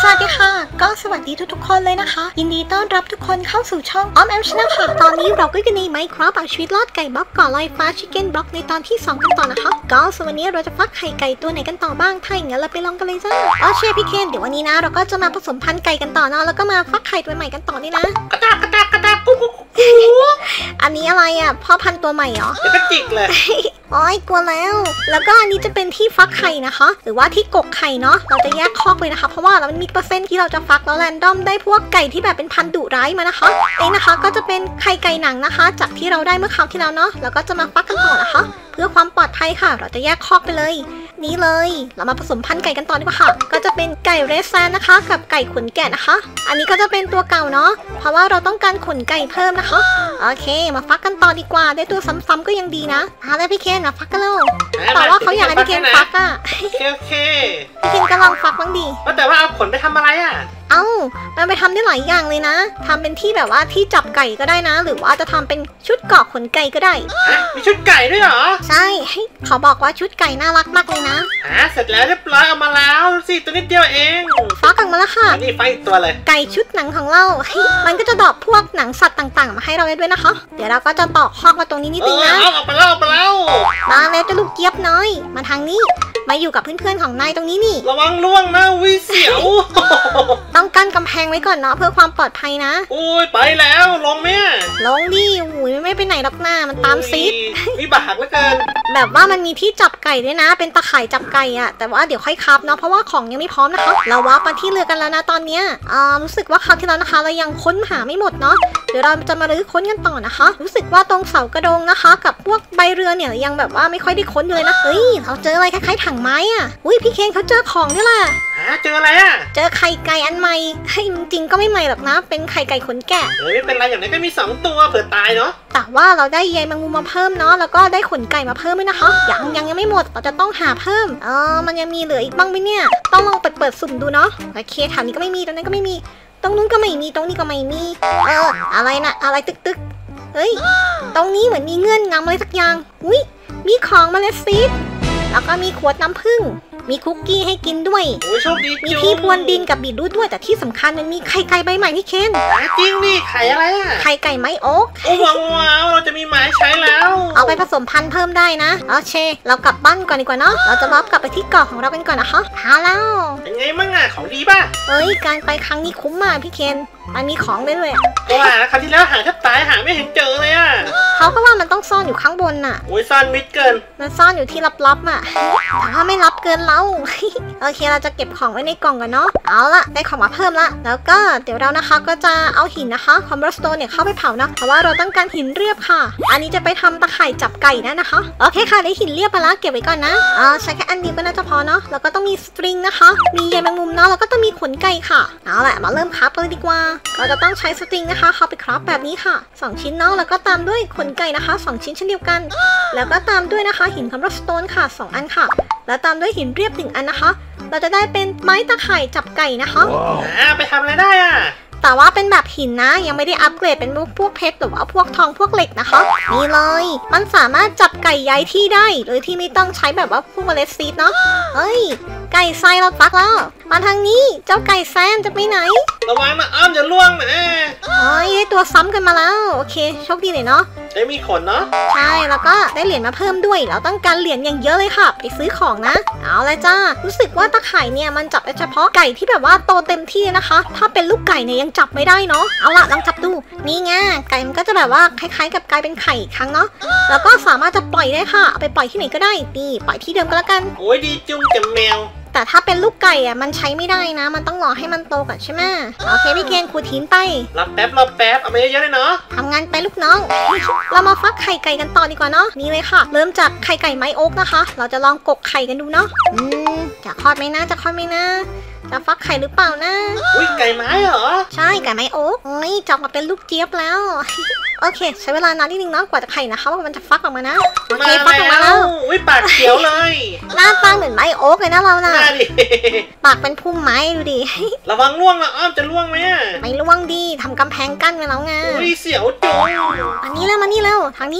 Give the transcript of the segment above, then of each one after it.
สวัสดีค่ะก็สวัสดีทุกคนเลยนะคะยินดีต้อนรับทุกคนเข้าสู่ช่องออมแอมชาแนลค่ะตอนนี้เราก็อยู่ในไมค์ครับเอาชีวิตรอดไก่บล็อกก่อลอยฟ้าชิคเก้นบล็อกในตอนที่2กันต่อนะคะก็ส่วนวันนี้เราจะฟักไข่ไก่ตัวไหนกันต่อบ้างถ้าอย่างนั้นเราไปลองกันเลยจ้าอ๋อเชฟพี่เคนเดี๋ยววันนี้นะเราก็จะมาผสมพันธุ์ไก่กันต่อเนาะแล้วก็มาฟักไข่ตัวใหม่กันต่อนี่นะกระตากกุ๊กอันนี้อะไรอ่ะพ่อพันธุ์ตัวใหม่เหรอเดี๋ยวก็จิกเลยโอ้ยกลัวแล้วก็อันนี้จะเป็นที่ฟักไข่นะคะหรือว่าที่กกไข่เนาะเราจะแยกคอกเลยนะคะเพราะว่ามันมีเปอร์เซ็นต์ที่เราจะฟักแล้วแรนดอมได้พวกไก่ที่แบบเป็นพันธุ์ดุร้ายมานะคะนะคะก็จะเป็นไข่ไก่หนังนะคะจากที่เราได้เมื่อคราวที่แล้วเนาะแล้วก็จะมาฟักกันต่อนะคะเพื่อความปลอดภัยค่ะเราจะแยกคอกไปเลยนี่เลยเรามาผสมพันธุ์ไก่กันต่อดีกว่าค่ะก็จะเป็นไก่เรสแซนนะคะกับไก่ขนแกะนะคะอันนี้ก็จะเป็นตัวเก่าเนาะเพราะว่าเราต้องการขนไก่เพิ่มนะคะโอเคมาฟักกันต่อดีกว่าได้ตัวซ้ำๆก็ยังดีนะแล้วพี่เคนมาฟักกันเลยแต่ว่าเขาอยากให้พี่เคนฟักอ่ะโอเคพี่เคนก็ลองฟักบ้างดิแต่ว่าเอาขนไปทำอะไรอ่ะมันไปทำได้หลายอย่างเลยนะทำเป็นที่แบบว่าที่จับไก่ก็ได้นะหรือว่าจะทำเป็นชุดเกาะขนไก่ก็ได้มีชุดไก่ด้วยเหรอใช่เขาบอกว่าชุดไก่น่ารักมากเลยนะเสร็จแล้วเรียบร้อยเอามาแล้วสิตัวนิดเดียวเองฟักกันมาแล้วค่ะนี่ฟักอีกตัวเลยไก่ชุดหนังของเรามันก็จะดอกพวกหนังสัตว์ต่างๆมาให้เราได้ด้วยนะคะเดี๋ยวเราก็จะตอกคอกมาตรงนี้นิดนึงนะเอาไปแล้วมาแล้วจะลูกเจี๊ยบน้อยมาทางนี้มาอยู่กับเพื่อนๆของนายตรงนี้นี่ระวังล่วงนะวิเสียวต้องกั้นกำแพงไว้ก่อนเนาะเพื่อความปลอดภัยนะโอ้ยไปแล้วลงแม่ลงดิอุ้ยไม่ไปไหนหรอกหน้ามันตามซีดวิบากเหลือเกินแบบว่ามันมีที่จับไก่ด้วยนะเป็นตะข่ายจับไก่อะแต่ว่าเดี๋ยวค่อยคับเนาะเพราะว่าของยังไม่พร้อมนะคะเราว่าไปที่เรือกันแล้วนะตอนเนี้ยรู้สึกว่าคราวที่แล้วนะคะเรายังค้นหาไม่หมดเนาะเดี๋ยวเราจะมารื้อค้นกันต่อนะคะรู้สึกว่าตรงเสากระโดงนะคะกับพวกใบเรือเนี่ยยังแบบว่าไม่ค่อยได้ค้นเลยนะเฮ้ยเราเจออะไรคล้ายๆถังไม้อะอุ้ยพี่เคนเขาเจอของด้วยล่ะเจออะไรอะเจอไข่ไก่อันใหม่ให้จริงๆก็ไม่ใหม่หรอกนะเป็นไข่ไก่ขนแกะไม่เป็นไรอย่างนี้ก็มี2ตัวเผื่อตายเนาะแต่ว่าเราได้ใยแมงมุมมาเพิ่มเนาะแล้วก็ได้ขนไก่มาเพิ่มด้วยนะคะยังไม่หมดเราจะต้องหาเพิ่มมันยังมีเหลืออีกบ้างไหมเนี่ยต้องลองเปิดสุ่มดูเนาะโอเคแถวนี้ก็ไม่มีตรงนั้นก็ไม่มีตรงนู้นก็ไม่มีตรงนี้ก็ไม่มีอะไรนะอะไรตึกเฮ้ยตรงนี้เหมือนมีเงื่อนงำอะไรสักอย่างอุ้ยมีของเมล็ดซีดแล้วก็มีขวดน้ำผึ้งมีคุกกี้ให้กินด้วยโชคดีมีที่พรวนดินกับบีทรูทด้วยแต่ที่สำคัญมันมีไข่ไก่ใบใหม่พี่เคนจริงดิไข่อะไรอ่ะไข่ไก่ไม้โอ๊กว้าวเราจะมีไม้ใช้แล้วเอาไปผสมพันธุ์เพิ่มได้นะโอเคเรากลับบ้านก่อนดีกว่าเนาะเราจะกลับไปที่เกาะของเรากันก่อนนะคะแล้วเป็นไงมั่งอ่ะของดีป่ะการไปครั้งนี้คุ้มมากพี่เคนมันมีของได้ด้วยว่าครั้งที่แล้วหาแทบตายหาไม่เห็นเจอเลยอ่ะเขาก็ว่ามันต้องซ่อนอยู่ข้างบนน่ะซ่อนมิดเกินมันซ่อนอยู่ที่ลับๆอ่ะแต่ถ้าไม่ลับเกินเราโอเคเราจะเก็บของไว้ในกล่องกันเนาะเอาละได้ของมาเพิ่มละแล้วก็เดี๋ยวเรานะคะก็จะเอาหินนะคะคอมเบอร์สโตนเนี่ยเข้าไปเผานะเพราะว่าเราต้องการหินเรียบค่ะอันนี้จะไปทำตะข่ายจับไก่นะคะโอเคค่ะได้หินเรียบไปแล้วเก็บไว้ก่อนนะใช้แค่อันเดียวก็น่าจะพอเนาะแล้วก็ต้องมีสตริงนะคะมีใยแมงมุมเนาะแล้วก็ต้องมีขนไก่ค่ะเอาละมาเริ่มคราฟกันเลยดีกว่าเราจะต้องใช้สตริงนะคะเข้าไปคราฟแบบนี้ค่ะ2ชิ้นเนาะแล้วก็ตามด้วยขนไก่นะคะ2ชิ้นเช่นเดียวกันแล้วก็ตามด้วยนะคะหินคอมเบอร์สโตนค่ะ2อันค่ะแล้วตามด้วยหินเรียบ1อันนะคะเราจะได้เป็นไม้ตะข่ายจับไก่นะคะไปทำอะไรได้อ่ะแต่ว่าเป็นแบบหินนะยังไม่ได้อัปเกรดเป็นพวกเพชรหรือว่าพวกทองพวกเหล็กนะคะนี่เลยมันสามารถจับไก่ย้ายที่ได้โดยที่ไม่ต้องใช้แบบว่าพวกเมล็ดซีดเนาะไก่ไซเราฟักแล้วมาทางนี้เจ้าไก่แซนจะไปไหนระวังนะอ้อมจะล่วงนะได้ตัวซ้ำกันมาแล้วโอเคโชคดีหน่อยเนาะได้มีขนเนาะใช่แล้วก็ได้เหรียญมาเพิ่มด้วยเราต้องการเหรียญอย่างเยอะเลยค่ะไปซื้อของนะเอาเลยจ้ารู้สึกว่าตะข่ายเนี่ยมันจับได้เฉพาะไก่ที่แบบว่าโตเต็มที่นะคะถ้าเป็นลูกไก่เนี่ยยังจับไม่ได้เนาะเอาละลองจับดูนี่ไงไก่มันก็จะแบบว่าคล้ายๆกับกลายเป็นไข่อีกครั้งเนาะแล้วก็สามารถจะปล่อยได้ค่ะเอาไปปล่อยที่ไหนก็ได้นี่ปล่อยที่เดิมก็แล้วกันโอ้ยดีจุ้งกับแมวแต่ถ้าเป็นลูกไก่มันใช้ไม่ได้นะมันต้องรอให้มันโตก่อนใช่ไหมโอเคพี่เคนขูดหินไปรับแป๊บเอาไปเยอะๆเลยเนาะทำงานไปลูกน้องเรามาฟักไข่ไก่กันต่อดีกว่าเนาะนี่เลยค่ะเริ่มจากไข่ไก่ไม้โอ๊กนะคะเราจะลองกกไข่กันดูเนาะจะคลอดไหมนะจะฟักไข่หรือเปล่านะไก่ไม้เหรอใช่ไก่ไม้โอ๊กจะออกมาเป็นลูกเจี๊ยบแล้วโอเคใช้เวลานานนิดนึงเนาะกว่าจะไข่นะคะว่ามันจะฟักออกมานะโอเคฟักออกมาแล้วปากเขียวเลยหน้าตาเหมือนไม้โอ๊กเลยนะเรานะปากเป็นพุ่มไม้ดูดิระวังล่วงนะอ้อมจะล่วงไหมไม่ล่วงดีทำกำแพงกั้นไว้แล้วไงเสียวจุ๊งอันนี้แล้วมานี่แล้วทางนี้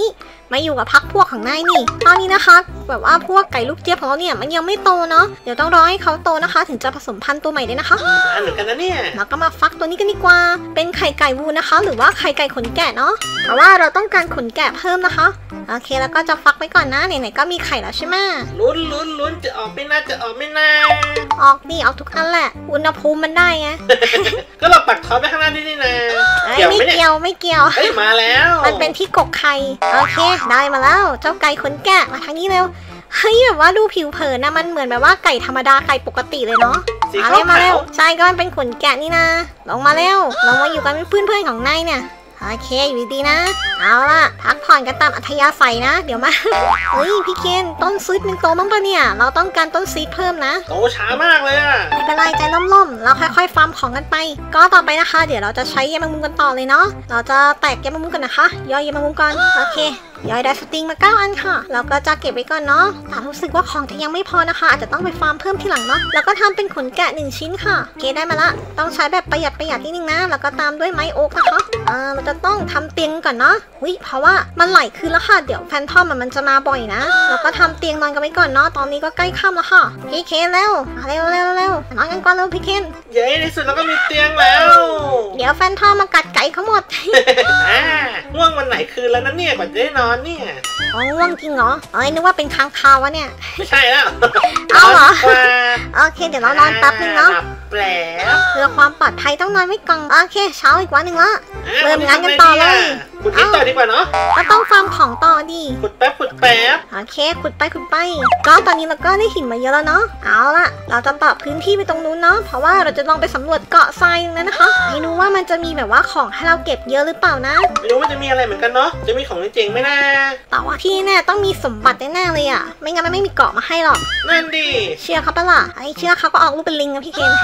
มาอยู่กับพักพวกของนายนี่ตอนนี้นะคะแบบว่าพวกไก่ลูกเจี๊ยบของเราเนี่ยมันยังไม่โตเนาะเดี๋ยวต้องรอให้เขาโตนะคะ ถึงจะผสมพันธุ์ตัวใหม่ได้นะคะเหมือนกันนะเนี่ยเราก็มาฟักตัวนี้กันดีกว่าเป็นไข่ไก่วูนะคะ หรือว่าไข่ไก่ขนแกะเนาะเพราะว่าเราต้องการขนแกะเพิ่มนะคะโอเคแล้วก็จะฟักไว้ก่อนนะไหนๆก็มีไข่แล้วใช่ไหมลุ้นจะออกไม่น่าจะออกไม่น่าออกนี่ออกทุกอันแหละอุณหภูมิมันได้ไงก็เราปักท็อปไว้ข้างหน้านี่นะไม่เกี่ยวเฮ้ยมาแล้วมันเป็นที่กกไข่โอเคได้มาแล้วเจ้าไก่ขนแกะมาทางนี้เร็วเฮ้ยแบบว่าดูผิวเผินนะมันเหมือนแบบว่าไก่ธรรมดาไก่ปกติเลยเนาะมาเร็วใช่ก็มันเป็นขนแกะนี่นะลงมาเร็วลงมาอยู่กันเป็นเพื่อนของนายเนี่ยโอเคอยู่ดีๆนะเอาล่ะพักผ่อนกันตามอัธยาศัยนะเดี๋ยวมาเฮ้ยพี่เคนต้นซีดมันโตบ้างปะเนี่ยเราต้องการต้นซีดเพิ่มนะโตช้ามากเลยอะไม่เป็นไรใจล่มๆเราค่อยๆฟาร์มของกันไปก็ต่อไปนะคะเดี๋ยวเราจะใช้ใยแมงมุมกันต่อเลยเนาะเราจะแตกใยแมงมุมกันนะคะย่อยใยแมงมุมก่อนโอเคย่อยได้สติงมา9อันค่ะเราก็จะเก็บไว้ก่อนเนาะแต่รู้สึกว่าของจะยังไม่พอนะคะอาจจะต้องไปฟาร์มเพิ่มทีหลังเนาะแล้วก็ทำเป็นขนแกะ1ชิ้นค่ะโอเคได้มาละต้องใช้แบบประหยัดนิดนึงนะแล้วก็ตามด้วยไม้โอ๊กนะคะเราจะต้องทำเตียงก่อนเนาะเพราะว่ามันไหลคืนแล้วค่ะเดี๋ยวแฟนทอมมันจะมาบ่อยนะแล้วก็ทำเตียงนอนกันไว้ก่อนเนาะตอนนี้ก็ใกล้ค่ำแล้วค่ะพี่เคนเร็วนอนกันก่อนเร็วพี่เคนเย้ในสุดเราก็มีเตียงแล้วเดี๋ยวแฟนทอมมากัดไก่เขาหมดง่วงวันไหนคืนแล้วนะเนี่ยกว่าจะได้นอนเนี่ยง่วงจริงเหรอนึกว่าเป็นค้างคาววะเนี่ยไม่ใช่แล้วเอาเหรอโอเคเดี๋ยวเรานอนแป๊บนึงเนาะเพื่อความปลอดภัยต้องนอนไว้ก่อนโอเคเช้าอีกวันหนึ่งละเริ่มงานกันต่อเลยขุดต่อดีกว่าเนาะก็ต้องฟาร์มของต่อดิขุดแป๊บโอเคขุดไปก็ตอนนี้เราก็ได้หินมาเยอะแล้วเนาะเอาล่ะเราจะต่อพื้นที่ไปตรงนู้นเนาะเพราะว่าเราจะลองไปสำรวจเกาะทรายนั้นนะคะไม่รู้ว่ามันจะมีแบบว่าของให้เราเก็บเยอะหรือเปล่านะไม่รู้ว่าจะมีอะไรเหมือนกันเนาะจะมีของเจ๋งไหมนะแต่ว่าที่แน่ต้องมีสมบัติแน่ๆเลยอ่ะไม่งั้นมันไม่มีเกาะมาให้หรอกนั่นดิเชื่อเขาปะล่ะเชื่อเขาก็ออกรูปเป็นลิงนะพี่เคน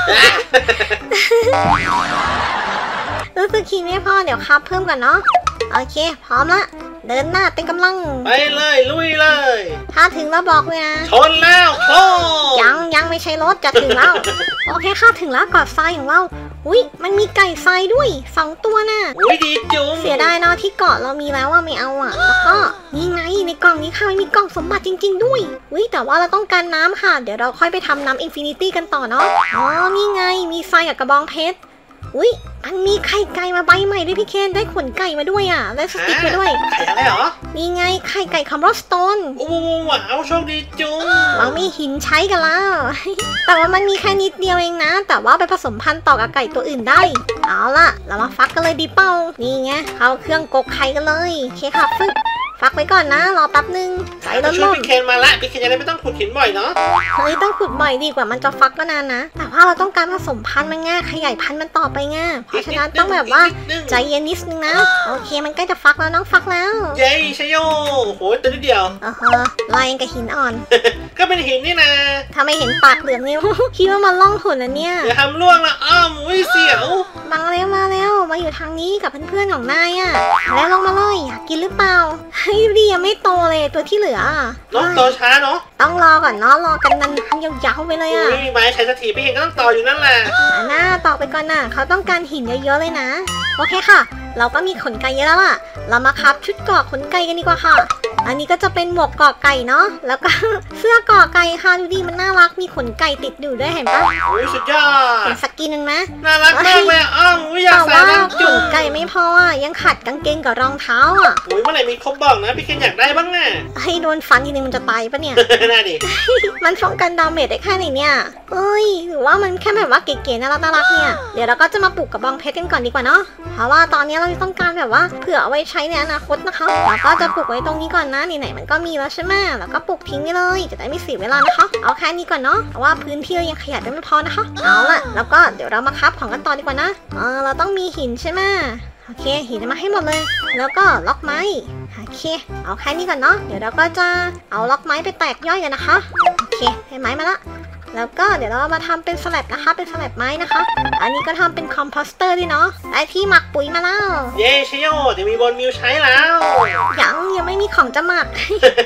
รู้สึกขี้ไม่พอเดี๋ยวครับเพิ่มก่อนเนาะโอเคพร้อมละเดินหน้าเต็มกำลังไปเลยลุยเลยถ้าถึงแล้วบอกเลยนะชนแล้วโค้ยังไม่ใช่รถจะถึงแล้วโอเคค่ะถึงแล้วเกาะทรายของเรามันมีไก่ทรายด้วย2ตัวน่ะดีจุ๊บเสียดายเนาะที่เกาะเรามีแล้วไม่เอาแล้วก็นี่ไงในกล่องนี้ค่ะมีกล่องสมบัติจริงๆด้วยแต่ว่าเราต้องการน้ำค่ะเดี๋ยวเราค่อยไปทำน้ำอินฟินิตี้กันต่อเนาะนี่ไงมีทรายกับกระบองเพชรมันมีไข่ไก่มาใบใหม่ด้วยพี่เคนได้ขนไก่มาด้วยได้สติ๊กมาด้วยไข่อะไรหรอนี่ไงไข่ไก่คัมโบสโตนว้าวโชคดีจุ๊บเรามีหินใช้กันแล้วแต่ว่ามันมีแค่นิดเดียวเองนะแต่ว่าไปผสมพันธุ์ต่อกับไก่ตัวอื่นได้เอาล่ะเรามาฟักกันเลยดีเป้านี่ไงเอาเครื่องกกไข่กันเลยโอเคค่ะฟักไว้ก่อนนะรอแป๊บนึงใจร้อนๆพี่เคนมาละพี่เคนจะได้ไม่ต้องขุดหินบ่อยเนาะต้องขุดบ่อยดีกว่ามันจะฟักก็นานนะแต่ว่าเราต้องการผสมพันธุ์มันง่ายขยายพันธุ์มันต่อไปง่ายเพราะฉะนั้นต้องแบบว่าใจเย็นนิดนึงนะโอเคมันใกล้จะฟักแล้วน้องฟักแล้วเย้ชโยโหตัวนิดเดียวลายกับหินอ่อนก็เป็นหินนี่นะทำไมเห็นปากเหลืองเนี่ยคิดว่ามันล่องหนนะเนี่ยอย่าทำล่วงละเสียวมาแล้วมาอยู่ทางนี้กับเพื่อนๆของนายแล้วลงมาเลยอยากกินหรือเปล่าดียังไม่โตเลยตัวที่เหลือน้องโตช้าเนาะต้องรอก่อนเนาะรอกันนานยาวๆไปเลยไม่มีไม้ใช้สถีพี่เห็นก็ต้องต่ออยู่นั่นแหละต่อไปก่อนเขาต้องการหินเยอะๆเลยนะโอเคค่ะเราก็มีขนไก่เยอะแล้วล่ะเรามาครับชุดเกาะขนไก่กันดีกว่าค่ะอันนี้ก็จะเป็นหมวกเกาะไก่เนาะแล้วก็เสื้อเกาะไก่ค่ะดูดิมันน่ารักมีขนไก่ติดอยู่ด้วยเห็นปะสุดยอดเป็นสกินนึงนะน่ารักมากเลยอยากใส่แล้วขนไก่ไม่พอยังขัดกางเกงกับรองเท้าเมื่อไหร่มีครบบอกนะพี่เคนอยากได้บ้างให้โดนฟันทีนึงมันจะตายปะเนี่ยน่าดิมันป้องกันดาเมจได้แค่ไหนเนี่ยหรือว่ามันแค่แบบว่าเก๋ๆน่ารักเนี่ยเดี๋ยวเราก็จะมาปลูกกระบองเพชรกันก่อนดีกว่าเนาะเพราะว่าตอนนี้เราต้องการแบบว่าเผื่อเอาไว้ใช้ในอนาคตนะคะแล้วก็จะปลูกไว้ตรงนี้ก่อนนะไหนๆมันก็มีแล้วใช่ไหมแล้วก็ปลูกทิ้งไปเลยจะได้ไม่เสียเวลานะคะเอาแค่นี้ก่อนเนาะเพราะว่าพื้นที่เรายังขยายได้ไม่พอนะคะเอาล่ะแล้วก็เดี๋ยวเรามาคับของกันต่อดีกว่านะเราต้องมีหินใช่ไหมโอเคหินมาให้หมดเลยแล้วก็ล็อกไม้โอเคเอาแค่นี้ก่อนเนาะเดี๋ยวเราก็จะเอาล็อกไม้ไปแตกย่อยกันนะคะโอเคให้ไม้มาละแล้วก็เดี๋ยวเรามาทำเป็นสลับนะคะเป็นสลับไม้นะคะอันนี้ก็ทำเป็นคอมโพสเตอร์ด้วยเนาะได้ที่หมักปุ๋ยมาแล้วเย้ชโยจะมีบนมิวใช้แล้วยังไม่มีของจะหมัก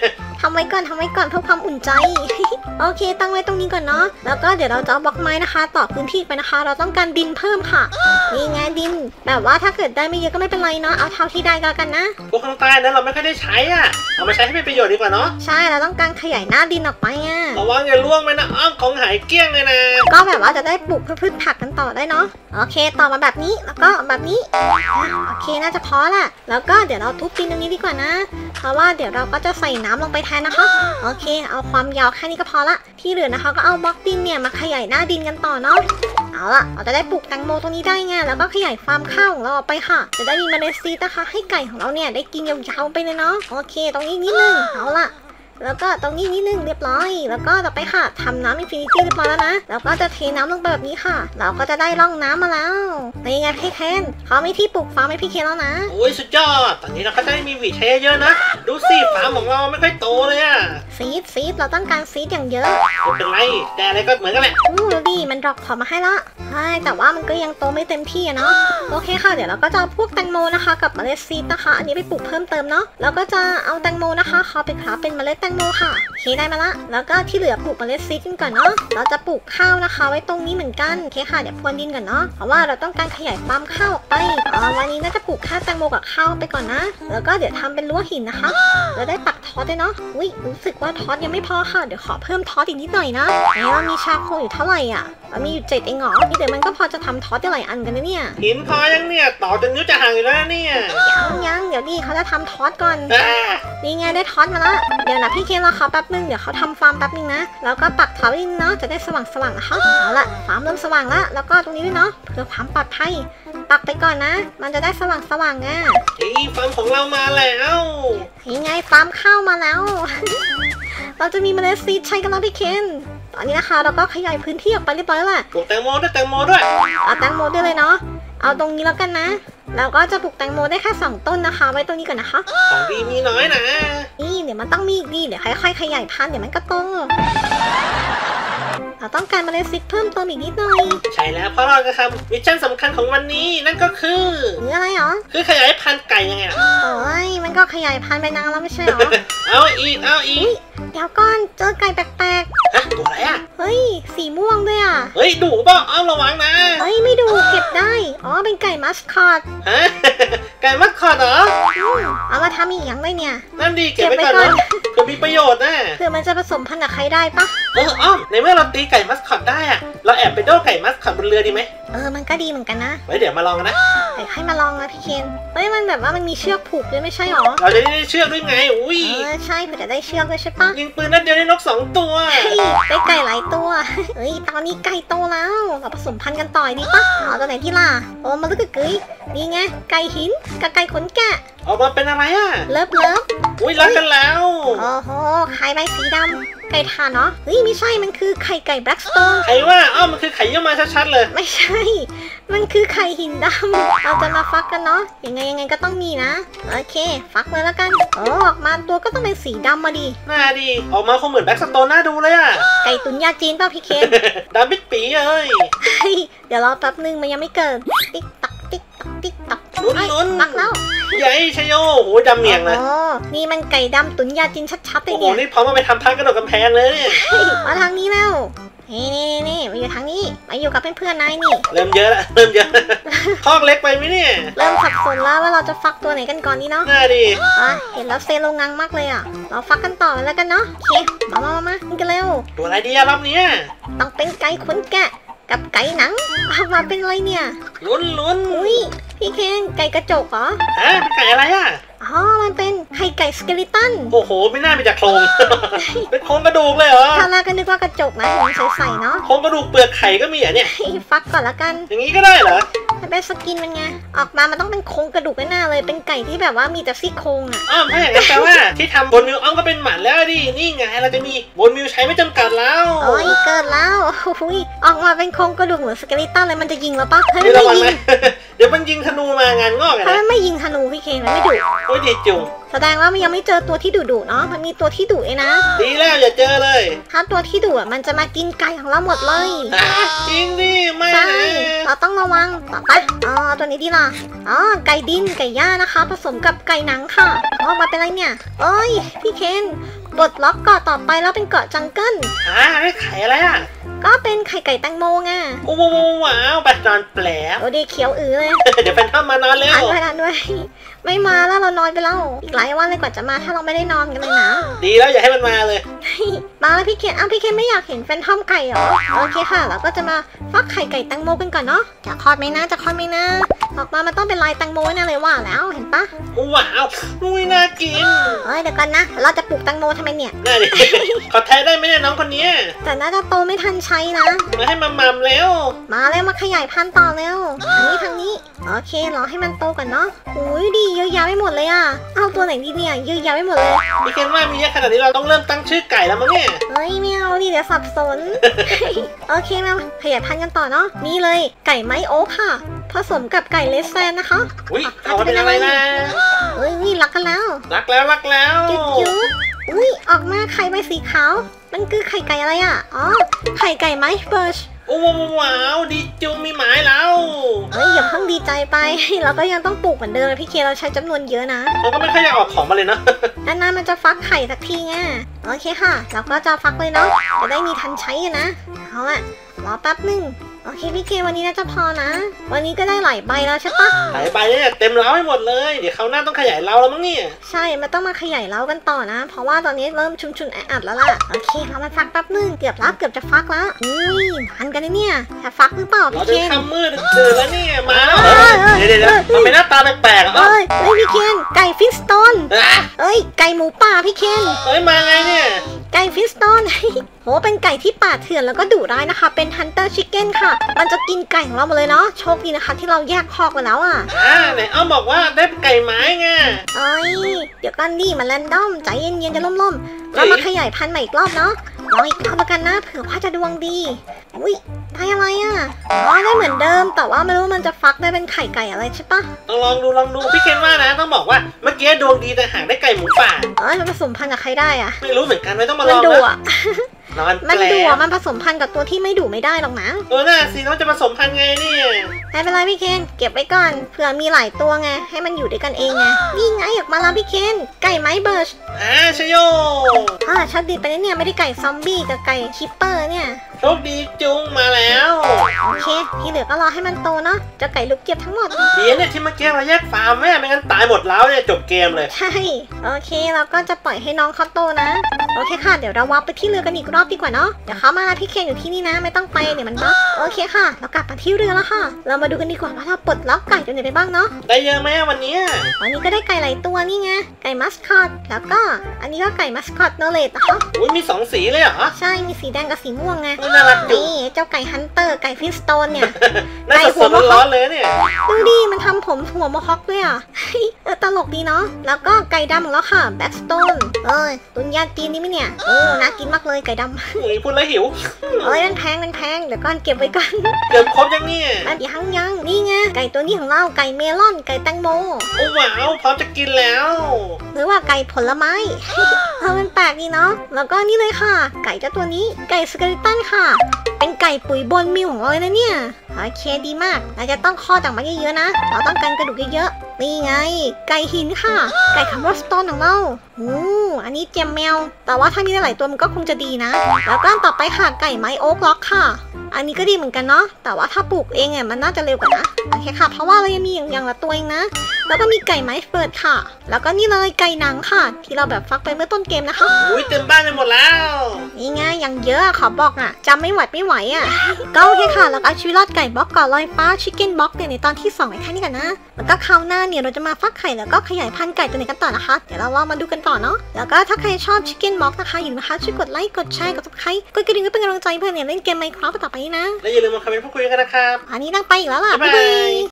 ทำไว้ก่อนเพื่อความอุ่นใจ โอเคตั้งไว้ตรงนี้ก่อนเนาะแล้วก็เดี๋ยวเราจะเอาบล็อกไม้นะคะต่อพื้นที่ไปนะคะเราต้องการดินเพิ่มค่ะนี่ไงดินแบบว่าถ้าเกิดได้ไม่เยอะก็ไม่เป็นไรเนาะเอาเท่าที่ได้ก็แล้วกันนะพวกข้างใต้นั้นเราไม่ค่อยได้ใช้อ่ะเอามาใช้ให้เป็นประโยชน์ดีกว่าเนาะใช่เราต้องการขยายหน้าดินออกไปอ่ะระวังอย่าล่วงไปนะอ้อมของหายเกลี้ยงเลยนะก็แบบว่าจะได้ปลูกพืชผักกันต่อได้เนาะโอเคต่อมาแบบนี้แล้วก็แบบนี้โอเคน่าจะพอละแล้วก็เดี๋ยวเราทุบดินตรงนี้ดีกว่านะเพราะว่าเดี๋ยวเราก็จะใส่น้ำลงไปแทนนะคะโอเคเอาความยาวแค่นี้ก็พอละที่เหลือนะคะก็เอาบล็อกดินเนี่ยมาขยายหน้าดินกันต่อเนาะเอาล่ะเราจะได้ปลูกแตงโมตรงนี้ได้ไงแล้วก็ขยายฟาร์มข้าวของเราออกไปค่ะจะได้มีเมล็ดซีดนะคะให้ไก่ของเราเนี่ยได้กินยาวๆไปเลยเนาะโอเคตรงนี้นิดนึงเอาล่ะแล้วก็ตรงนี้นิดนึงเรียบร้อยแล้วก็ต่อไปค่ะทำน้ำอินฟินิตี้เรียบร้อยแล้วนะแล้วก็จะเทน้ำลงไปแบบนี้ค่ะเราก็จะได้ร่องน้ำมาแล้วนี่ไงพี่เคนเขามีที่ปลูกฟาร์มให้พี่เคนแล้วนะโอ้ยสุดยอดตอนนี้เราก็จะได้มีหวีใช้เยอะนะดูสิฟาร์มของเราไม่ค่อยโตเลยอะซีดเราต้องการซีดอย่างเยอะไม่เป็นไรแต่อะไรก็เหมือนกันแหละดูดิมันดรอปพอมาให้ละใช่แต่ว่ามันก็ยังโตไม่เต็มที่เนาะโอเคค่ะเดี๋ยวเราก็จะเอาพวกแตงโมนะคะกับเมล็ดซีดนะคะอันนี้ไปปลูกเพิ่มเติมเนาะแล้วก็จะเอาแตงโมนะคะเขาไปคราฟเป็นเมล็ดแตงโมค่ะโอเคได้มาละแล้วก็ที่เหลือปลูกเมล็ดซีดกันก่อนเนาะเราจะปลูกข้าวนะคะไว้ตรงนี้เหมือนกันโอเคค่ะเดี๋ยวพรวนดินก่อนเนาะเพราะว่าเราต้องการขยายฟาร์มข้าวออกไปวันนี้น่าจะปลูกข้าวแตงโมกับข้าวไปก่อนนะแล้วก็เดี๋ยวทำเป็นรั้วหินนะคะเราได้ปักทอสด้วยเนาะอุ้ยรู้สึกว่าทอสยังไม่พอค่ะเดี๋ยวขอเพิ่มทอสอีกนิดหน่อยนะเรามีชาโคอยู่เท่าไหร่อ่ะเรามีอยู่7เองเหรอนี่เดี๋ยวมันก็พอจะทำทอสได้หลายอันกันนะเนี่ยหินพอยังเนี่ยต่อจนนิ้วจะห่างอยู่แล้วเนี่ยยังเดี๋ยวดิเขาจะทำทอสก่อนนี่ไงได้ทอสมาละเดี๋ยวนะพี่เคนรอเขาแป๊บนึงเดี๋ยวเขาทำฟาร์มแป๊บนึงนะแล้วก็ปักทอสนิดเนาะจะได้สว่างนะคะเอาละฟาร์มเริ่มสว่างละแล้วก็ตรงนี้ด้วยเนาะเพื่อความปลอดภัยปักไปก่อนนะมันจะได้สว่างอ่ะฟาร์มของเรามาแล้วยังไงฟาร์มข้าวมาแล้ว เราจะมีเมล็ดซีดใช้กันแล้วพี่เคนตอนนี้นะคะเราก็ขยายพื้นที่ออกไปเรียบร้อยแล้วแหละปลูกแตงโมด้วยเอาแตงโมด้วยเลยเนาะเอาตรงนี้แล้วกันนะเราก็จะปลูกแตงโมได้แค่2ต้นนะคะไว้ตรงนี้ก่อนนะคะของดีมีน้อยนะนี่เดี๋ยวมันต้องมีอีกดีเดี๋ยวค่อยๆขยายพันธุ์เดี๋ยวมันก็โตเราต้องการเมล็ดซีดเพิ่มเติมอีกนิดหน่อยใช่แล้วเพราะเราจะทำมิชชั่นสำคัญของวันนี้นั่นก็คืออะไรหรอคือขยายพันธุ์ไก่ยังไงล่ะโอ้ยมันก็ขยายพันธุ์ไปนานแล้วไม่ใช่หรอเอาอีกเดี๋ยวก่อนเจอไก่แปลกๆฮะตัวอะไรอ่ะเฮ้ยสีม่วงด้วยอ่ะเฮ้ยดุเปล่าเอาระวังนะเฮ้ยไม่ดุเก็บได้อ๋อเป็นไก่มัสคอตฮะไก่มัสคอตเหรอเอามาทำอีกอย่างได้เนี่ยนั่นดีเก็บไปก่อนนะเพื่อมีประโยชน์นะเพื่อมันจะผสมพันธุ์กับใครได้ปะอ้อมในเมื่อเราตีไก่มัสคอตได้อะเราแอบไปโดนไก่มัสคอตบนเรือดีไหมมันก็ดีเหมือนกันนะไว้เดี๋ยวมาลองกันนะให้มาลองนะพี่เคนเฮ้ยมันแบบว่ามันมีเชือกผูกด้วยไม่ใช่หรอเราจะได้เชือกด้วยไงอุ้ยใช่เพื่อจะได้เชือกด้วยใช่ปะยิงปืนนัดเดียวได้นก2 ตัวได้ไก่หลายตัวเฮ้ยตอนนี้ไก่โตแล้วเราผสมพันธุ์กันต่อยดีปะเอาตัวไหนที่ล่ะมาลึกกึ๋ยนี่ไงไก่หินกับไก่ขนแกะออกมาเป็นอะไรอ่ะเลิฟอุ้ยรักกันแล้วโอ้โหไข่ใบสีดำไก่ทานเนาะเฮ้ยไม่ใช่มันคือไข่ไก่แบล็กสโตนไข่ว่ามันคือไข่เยี่ยมมาชัดๆเลยไม่ใช่มันคือไข่หินดำเราจะมาฟักกันเนาะยังไงก็ต้องมีนะโอเคฟักเลยแล้วกันออกมาตัวก็ต้องเป็นสีดำมาดิน่าดีออกมาคงเหมือนแบล็กสโตนน่าดูเลยอ่ะไก่ตุ๋นยาจีนป่ะพี่เคนดำปิดปีเลยเดี๋ยวรอแป๊บนึงมันยังไม่เกิดติ๊กตักลุ้นปักแล้วใหญ่ชโยโหดำเมียงเลยนี่มันไก่ดำตุ๋นยาจีนชัดๆเลยเนี่ยโอ้โหนี่พร้อมมาไปทำท่ากระโดดกำแพงเลยเนี่ยมาทางนี้แล้วนี่มาอยู่ทางนี้มาอยู่กับเพื่อนๆนายนี่เริ่มเยอะคอกเล็กไปไหมเนี่ยเริ่มสับสนแล้วว่าเราจะฟักตัวไหนกันก่อนนี่เนาะน่าดีเห็นแล้วเซโลงังมากเลยอ่ะเราฟักกันต่อแล้วกันเนาะโอเคมากันเร็วตัวอะไรดีอะรอบนี้ต้องเป็นไก่ขนแกะกับไก่หนังมาเป็นอะไรเนี่ยลุ้นอุ้ยพี่เคนไก่กระจกเหรอเป็นไก่อะไรอ่ะมันเป็นไข่ไก่สเกลิตันโอ้โหไม่น่าเป็นจากโครงเป็นโครงกระดูกเลยเหรอถ้าเราก็นึกว่ากระจกนะเห็นใสๆเนาะโครงกระดูกเปลือกไข่ก็มีอ่ะเนี่ยฟักก่อนละกันอย่างนี้ก็ได้เหรอเป็นสกินมันไงออกมามันต้องเป็นโครงกระดูกแน่เลยเป็นไก่ที่แบบว่ามีแต่ซี่โครงอ่ะถ้าอย่างนั้นแปลว่าที่ทำบนมิวก็เป็นหมันแล้วดินี่ไงเราจะมีบนมิวใช้ไม่จำกัดแล้วโอ้ยเกิดแล้วออกมาเป็นโครงกระดูกเหมือนสเกลิตันเลยมันจะยิงเราปะให้ไม่ยิงเดี๋ยวมันยิงธนูมางานงอกเลยถ้าไม่ยิงธนูพี่เคนมันไม่ดุโอ้ยดีจุงแสดงว่ามันยังไม่เจอตัวที่ดุเนาะมันมีตัวที่ดุเองนะดีแล้วอย่าเจอเลยถ้าตัวที่ดุมันจะมากินไก่ของเราหมดเลยจริงดิไม่นะเราต้องระวังต่อไปตัวนี้ดีล่ะไก่ดินไก่ย่านะคะผสมกับไก่หนังค่ะออกมาเป็นอะไรเนี่ยเอ้ยพี่เคนปลดล็อกเกาะต่อไปแล้วเป็นเกาะจังเกิลได้ไข่อะไรอ่ะก็เป็นไข่ไก่แตงโมไงโอ้ว้าวแบบนอนแปลกโอ้ดีเขียวเลยเดี๋ยวแฟนทอมมานอนเร็วทันด้วยไม่มาแล้วเรานอนไปแล้วอีกหลายวันเลยกว่าจะมาถ้าเราไม่ได้นอนกันเลยนะดีแล้วอย่าให้มันมาเลยมาแล้วพี่เคนพี่เคนไม่อยากเห็นแฟนทอมไก่เหรอโอเคค่ะเราก็จะมาฟักไข่ไก่แตงโมกันก่อนเนาะจะคลอดไหมนะออกมามันต้องเป็นลายแตงโมแน่เลยว่าแล้วเห็นปะว้าวอุ้ยน่ากินเดี๋ยวกันนะเราจะปลูกแตงโมทำไมเนี่ยน่าดิ ขอแทนได้ไหมเนี่ยน้องคนนี้แต่น่าจะโตไม่ทันใช้นะมาให้มัมแล้วมาแล้วมาขยายพันธุ์ต่อเร็วทางนี้โอเครอให้มันโตก่อนเนาะอุ้ยดีเยอะแยะไปหมดเลยอ่ะเอาตัวไหนดีเนี่ยเยอะแยะไปหมดเลยพี่เคนว่ามีเยอะขนาดนี้เราต้องเริ่มตั้งชื่อไก่แล้วมั้งเนี่ยเฮ้ยไม่เอาดิเดี๋ยวสับสน โอเคมาขยายพันธุ์กันต่อเนาะนี่เลยไก่ไม้โอ๊คค่ะ ผสมกับไก่เลสแซนนะคะอุ้ยเอามาเป็นอะไรนะเฮ้ยนี่รักกันแล้วรักแล้วจุ๊บอุ้ยออกมาไข่ใบสีขาวมันคือไข่ไก่อะไรอ่ะอ๋อไข่ไก่ไม้เบิร์ชโอ้ว้าวดีจุงมีหมายแล้วเฮ้ยอย่าเพิ่งดีใจไป เราก็ยังต้องปลูกเหมือนเดิมพี่เคเราใช้จำนวนเยอะนะมันก็ไม่ค่อยอยากออกของมาเลยนะนานๆมันจะฟักไข่สักทีไงโอเคค่ะเราก็จะฟักเลยเนาะจะได้มีทันใช้กันนะเอาละรอแป๊บนึงโอเคพี่เควันนี้น่าจะพอนะ วันนี้ก็ได้หลายใบแล้วใช่ปะหายไปเนี่ยเต็มเล้าให้หมดเลย เดี๋ยวเขาวหน้าต้องขยายเล้าแล้วมั้งเนี่ยใช่มันต้องมาขยายเล้ากันต่อนะ เพราะว่าตอนนี้เริ่มชุนแออัดแล้วล่ะโอเคเรามาฟักแป๊บนึงเกือบจะฟักแล้วอุ้ยทันกันนะเนี่ยจะฟักหรือเปล่าเราพี่จะเคนทำมืดเจอแล้วเนี่ยมาแล้วเดี๋ยวมันเป็นหน้าตาแปลกๆอ่ะเฮ้ยพี่เคนไก่ฟิสโตนเอ้ยไก่หมูป่าพี่เคนเฮ้ยมาไงเนี่ยไก่ฟิสโตน โหเป็นไก่ที่ป่าเถื่อนแล้วก็ดุร้ายนะคะ เป็นฮันเตอร์ชิคเก้นค่ะ มันจะกินไก่ของเราหมดเลยเนาะ โชคดีนะคะที่เราแยกคอกไปแล้วอ่ะไหนอ้อมบอกว่าได้ไก่ไม้ไงเอ้ย เดี๋ยวกันดิมันแรนดอม ใจเย็นๆจะล่มๆ เรามาขยายพันธุ์ใหม่อีกรอบเนาะลองอีกรอบแล้วกันนะเผื่อว่าจะดวงดี อุ้ยได้อะไรอ่ะอ๋อได้เหมือนเดิม แต่ว่าไม่รู้มันจะฟักได้เป็นไข่ไก่อะไรใช่ปะต้องลองดูพี่เคนว่านะต้องบอกว่าเมื่อกี้ดวงดีแต่หากได้ไก่หมูป่าเอ้ยมันผสมพันธุ์กับใครได้อ่ะไม่รู้เหมือนกันไม่ต้องมาลมันองดุนะอ่ะนอนมันแปลดุอ่ะมันผสมพันธุ์กับตัวที่ไม่ดุไม่ได้หรอกนะน่าสิน้องจะผสมพันธุ์ไงเนี่ยไม่เป็นไรพี่เคนเก็บไว้ก่อนเผื่อมีหลายตัวไงให้มันอยู่ด้วยกันเองไงนี่ไงออกมาแล้วพี่เคนไก่ไม้เบิร์ชชโยโชคดีไปเนี่ยไม่ได้ไก่ซอมบี้กับไก่คิปเปอร์เนี่ยโชคดีจุงมาแล้วโอเคที่เหลือก็รอให้มันโตเนาะเจะไก่ลูกเจี๊ยบทั้งหมดดีเนี่ยที่เมื่อกี้เราแยกฟาร์มแม่ไม่งั้นตายหมดแล้วเนี่ยจบเกมเลยใช่โอเคเราก็จะปล่อยให้น้องเขาโตนะโอเคค่ะเดี๋ยวเราวาร์ปไปที่เรือกันอีกรอบดีกว่าเนาะเดี๋ยวเขามาพี่เคนอยู่ที่นี่นะไม่ต้องไปเดี๋ยวมันบั๊กโอเคค่ะเรากลับมาที่เรือแล้วค่ะ เรามาดูกันดีกว่าว่าเราปลดล็อกไก่ตัวไหนไปบ้างเนาะได้เยอะไหมวันนี้วันนี้ก็ได้ไก่หลายตัวนี่ไงไก่มัสคอตแล้วก็อันนี้ก็ไก่มัสคอตโนเลตนะคะอุ้ยมี2 สีเลยเหรอใช่มีสีแดงกับสีม่วงไงน่ารักจุงนี่เจ้าไก่ฮันเตอร์ไก่ฟิสโตนเนี่ยน่าจะสดร้อนเลยเนี่ยดูดิมันทำผมหัวโมฮอคด้วยอ่ะ ตลกดีเนาะแล้วก็ไก่ดำของเราค่ะแบ็กสโตนตุนยาจีนนี่ไหมเนี่ยโอ้น่ากินมากเลยไก่ดำอุ้ยพูดแล้วหิวมันแพงเดี๋ยวก่อนเก็บไว้ก่อนเกือบครบยังเนี่ยมันยังนี่ไงไก่ตัวนี้ของเราไก่เมลอนไก่แตงโมโอ้ว้าวพร้อมจะกินแล้วหรือว่าไก่ผลไม้ มันแปลกดีเนาะแล้วก็นี่เลยค่ะ ไก่เจ้าตัวนี้ไก่สเกลิตันค่ะ เป็นไก่ปุ๋ยบนมิวของเราเลยนะเนี่ยโอเคดีมากเราจะต้องคลอดออกมาเยอะๆนะเราต้องการกระดูกเยอะๆนี่ไง ไก่หินค่ะ ไก่คัมโบสโตนของเราอันนี้เจมแมวแต่ว่าถ้ามีหลายตัวมันก็คงจะดีนะแล้วก็ต่อไปค่ะไก่ไม้โอ๊กล็อกค่ะ อันนี้ก็ดีเหมือนกันเนาะแต่ว่าถ้าปลูกเองมันน่าจะเร็วกว่านะโอเคค่ะเพราะว่าเรายังมีอย่างละตัวเองนะแล้วก็มีไก่ไม้เฟิร์ดค่ะ แล้วก็นี่เลยไก่หนังค่ะ ที่เราแบบฟักไปเมื่อต้นเกมนะคะอุ้ยเต็มบ้านไปหมดแล้วนี่ไงอย่างเยอะขอบอกจำไม่ไหวก็โอเคค่ะแล้วก็เอาชีวิตรอดไก่บล็อกก่อนลอยฟ้าชิคเก้นบล็อกเนี่ยในตอนที่2ไว้แค่นี้กันนะแล้วก็คราวหน้าเนี่ยเราจะมาฟักไข่แล้วก็ขยายพันธุ์ไก่ตัวไหนกันต่อนะคะเดี๋ยวเราลองมาดูกันต่อเนาะแล้วก็ถ้าใครชอบชิคเก้นบล็อกนะคะอย่าลืมนะคะช่วยกดไลค์กดแชร์กด subscribe กดกระดิ่งเพื่อเป็นกำลังใจเพื่อนเนี่ยเล่นเกม Minecraft ต่อไปนะและอย่าลืมมาคอมเมนต์พูดคุยกันนะครับอันนี้นั่งไปอีกแล้วล่ะบ๊ายบาย